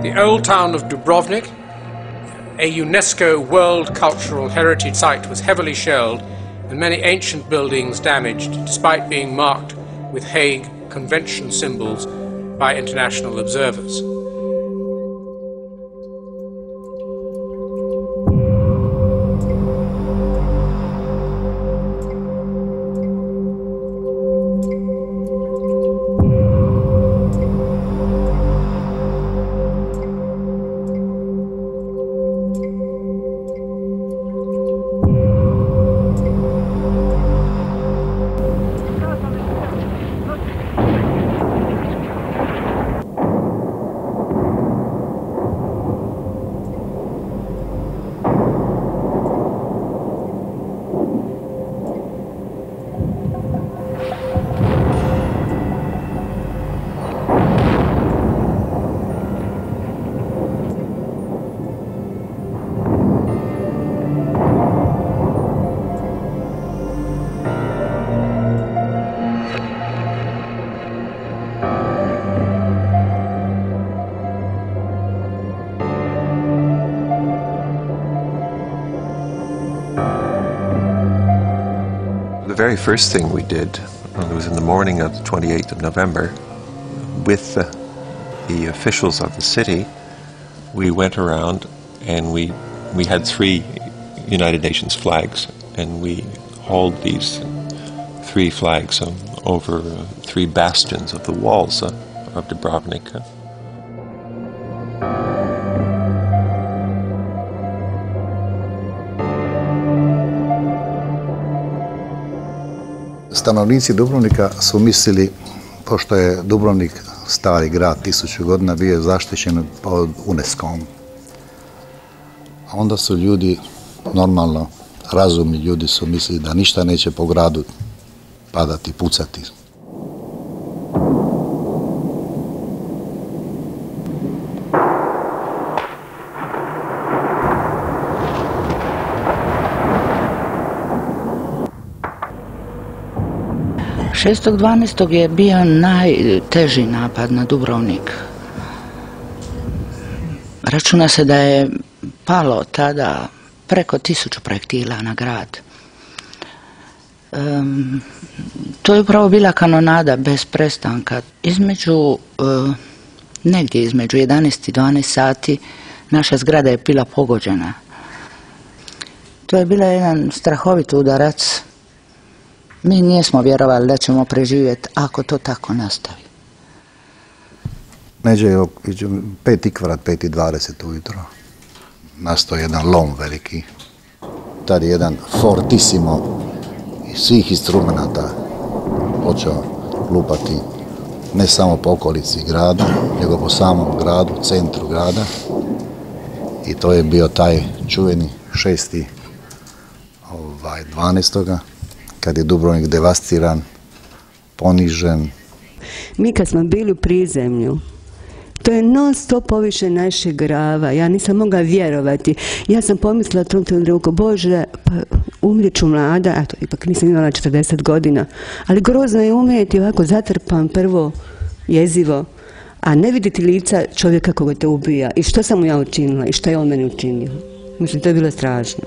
The old town of Dubrovnik, a UNESCO World Cultural Heritage Site, was heavily shelled and many ancient buildings damaged despite being marked with Hague Convention symbols by international observers. The very first thing we did, it was in the morning of the 28th of November, with the officials of the city, we went around and we had 3 United Nations flags, and we hauled these 3 flags over 3 bastions of the walls of Dubrovnik. Stanovnici Dubrovnika su mislili, pošto je Dubrovnik stari grad, 1000 godina, bio zaštićen pod UNESCO-om. A onda su ljudi, normalno, razumni ljudi su mislili da ništa neće po gradu padati, pucati. Šestog 12. je bio najteži napad na Dubrovnik. Računa se da je palo tada preko 1000 projektila na grad. To je upravo bila kanonada bez prestanka. Negdje između 11 i 12 sati naša zgrada je bila pogođena. To je bila jedan strahovit udarac. Mi nismo vjerovali da ćemo preživjeti ako to tako nastavi. Neđe je 5:20 ujutro. Nastao jedan lom veliki. Tad je jedan fortissimo iz svih instrumenta počeo lupati ne samo po okolici grada, nego po samom gradu, centru grada. I to je bio taj čuveni 6.12. kad je Dubrovnik devastiran, ponižen. Mi kad smo bili u prizemlju, to je non stop poviše našeg grava. Ja nisam mogla vjerovati. Ja sam pomislila tom trenutku, Bože, pa umrijet ću mlada, eto, ipak nisam imala 40 godina, ali grozno je umrijeti ovako zatrpan, prvo jezivo, a ne vidjeti lica čovjeka koga te ubija i što sam mu ja učinila i što je on meni učinio. Mislim, to je bilo strašno.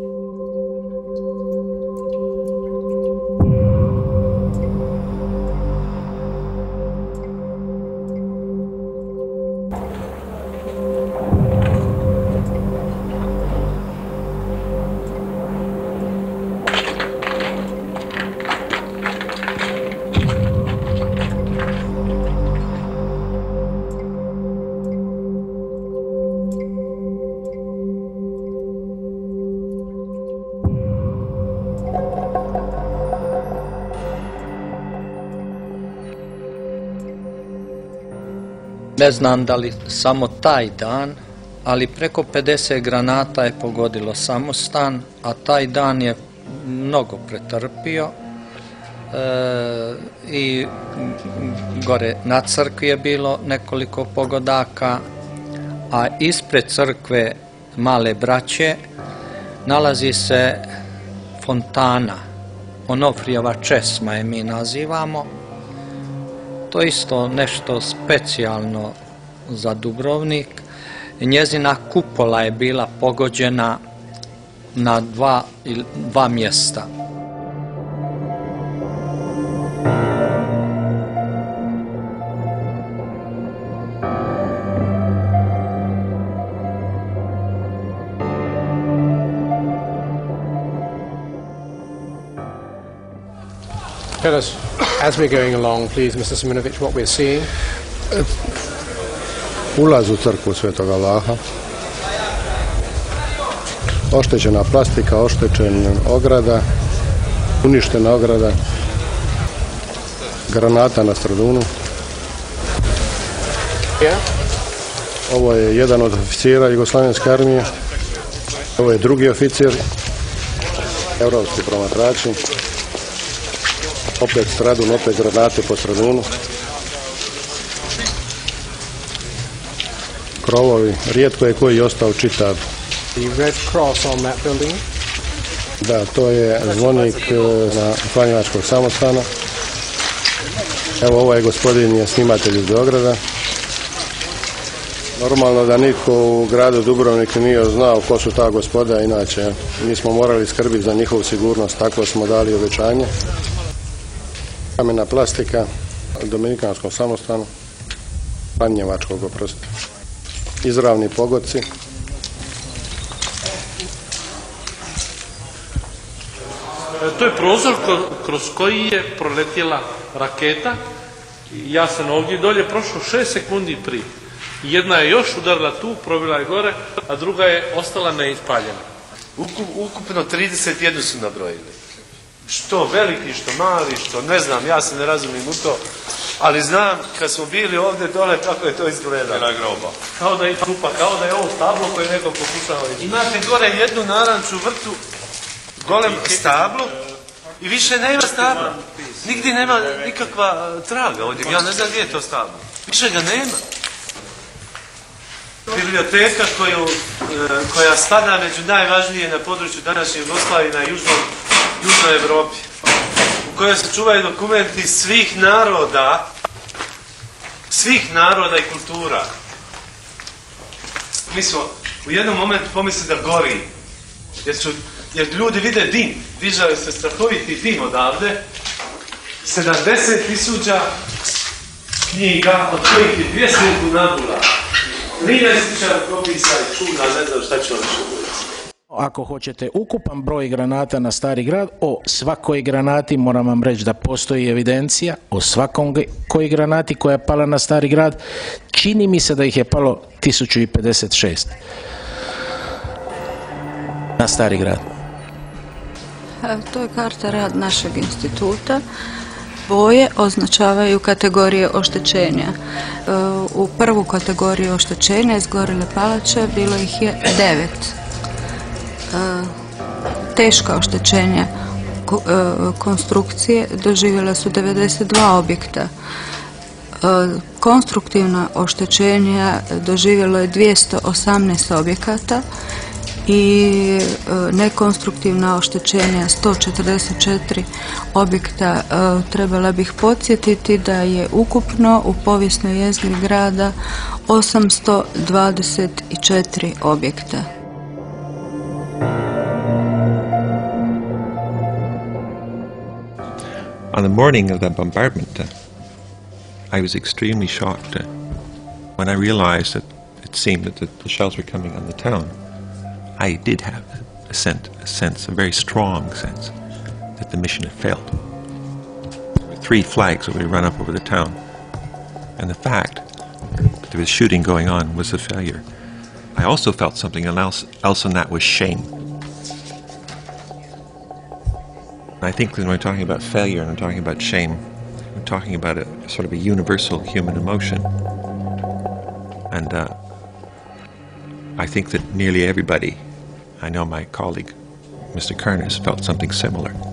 Ne znam da li samo taj dan, ali preko 50 granata je pogodilo samostan, a taj dan je mnogo pretrpio i gore na crkvi je bilo nekoliko pogodaka, a ispred crkve Male Braće nalazi se fontana, Onofrijeva česma je mi nazivamo. To je isto nešto specijalno za Dubrovnik. Njezina kupola je bila pogođena na dva mjesta. Tell us, as we're going along, please, Mr. Simonovic, what we're seeing. Ulaz u crkvu Svetog Allaha, oštećena plastika, oštećen ograda, uništena ograda, granata na Stradunu. Ovo je jedan od oficira Jugoslavenske armije, ovo je drugi oficir, evropski promatrači, opet Stradun, opet granate po Stradunu. Krovovi, rijetko je koji ostao čitav. The red cross on that building. Da, to je zvonik na Franjevačkog samostana. Evo, ovaj gospodin je snimatelj iz Beograda. Normalno da niko u gradu Dubrovniku nije znao ko su ta gospoda, inače mi smo morali skrbiti za njihovu sigurnost, tako smo dali obećanje. Kamena plastika, Dominikanskom samostanu, Franjevačkog, oprostite. Izravni pogodci. To je prozor kroz koji je proletjela raketa. Ja sam ovdje dolje prošao 6 sekundi prije. Jedna je još udarila tu, probila je gore, a druga je ostala neispaljena. Ukupno 31 su nabrojili. Što veliki, što mali, što ne znam, ja se ne razumijem u to, ali znam kad smo bili ovdje dole kako je to izgledalo. Groba. Kao da je trupa, kao da je ovo stablo koje neko pokušava izgledati. Imate gore jednu naranču vrtu, golem stablo i više nema stabla. Nigdje nema nikakva traga ovdje, ja ne znam gdje je to stablo. Više ga nema. Biblioteka koja spada među najvažnije na području današnje Jugoslavije na južnoj Evropi, u kojoj se čuvaju dokumenti svih naroda i kultura. Mi smo u jednom momentu pomislili da gori, jer ljudi vide dim, viđaju se strahoviti dim odavde, 70.000 knjiga, od kojih je 200 inkunabula, 13.000 propisa i čuda, ne znam šta ću vam više govoriti. Ako hoćete ukupan broj granata na Stari grad, o svakoj granati moram vam reći da postoji evidencija, o svakoj granati koja je pala na Stari grad, čini mi se da ih je palo 1056 na Stari grad. To je karta rad našeg instituta. Boje označavaju kategorije oštećenja. U prvu kategoriju oštećenja izgorjele palače bilo ih je 9. Teška oštećenja konstrukcije doživjela su 92 objekta. Konstruktivna oštećenja doživjelo je 218 objekata i nekonstruktivna oštećenja 144 objekta. Trebala bih podsjetiti da je ukupno u povijesnoj jezgri grada 824 objekta. On the morning of the bombardment, I was extremely shocked when I realized that it seemed that the shells were coming on the town. I did have a very strong sense that the mission had failed. There were 3 flags that would run up over the town, and the fact that there was shooting going on was a failure. I also felt something else, and that was shame. I think when we're talking about failure and I'm talking about shame, we're talking about a sort of a universal human emotion. And I think that nearly everybody, I know my colleague, Mr. Kernes, felt something similar.